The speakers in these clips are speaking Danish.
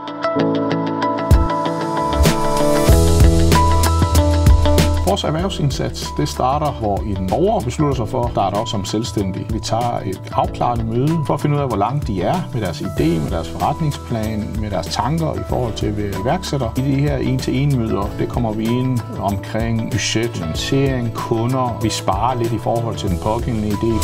Vores erhvervsindsats, det starter, hvor en borger beslutter sig for at starte op som selvstændig. Vi tager et afklarende møde for at finde ud af, hvor langt de er med deres idé, med deres forretningsplan, med deres tanker i forhold til at være iværksætter. I de her en-til-en møder, det kommer vi ind omkring budget, finansiering, kunder. Vi sparer lidt i forhold til den pågældende idé.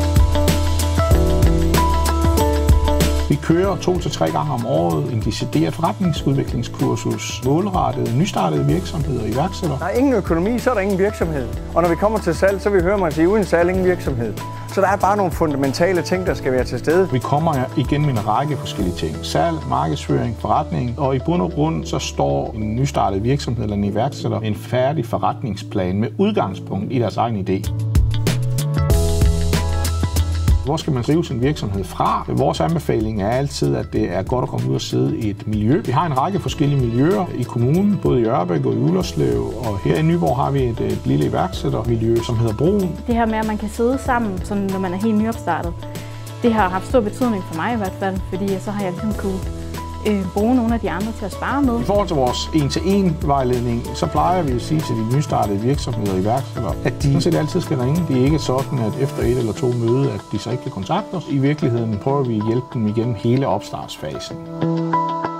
Vi kører 2 til 3 gange om året en decideret forretningsudviklingskursus, målrettet nystartede virksomheder og iværksættere. Der er ingen økonomi, så er der ingen virksomhed. Og når vi kommer til salg, så vil vi høre mig sige, uden salg ingen virksomhed. Så der er bare nogle fundamentale ting, der skal være til stede. Vi kommer igen med en række forskellige ting. Salg, markedsføring, forretning. Og i bund og grund så står en nystartet virksomhed eller en iværksætter med en færdig forretningsplan med udgangspunkt i deres egen idé. Hvor skal man drive sin virksomhed fra? Vores anbefaling er altid, at det er godt at komme ud og sidde i et miljø. Vi har en række forskellige miljøer i kommunen, både i Ørbæk og i Ullerslev. Og her i Nyborg har vi et lille iværksættermiljø, som hedder Broen. Det her med, at man kan sidde sammen, sådan, når man er helt nyopstartet, det har haft stor betydning for mig i hvert fald, fordi så har jeg ligesom kunne bruge nogle af de andre til at spare med. I forhold til vores en-til-en vejledning, så plejer vi at sige til de nystartede virksomheder og iværksættere, at de altid skal ringe. Det er ikke sådan, at efter 1 eller 2 møde, at de så ikke kan kontakte os. I virkeligheden prøver vi at hjælpe dem igennem hele opstartsfasen.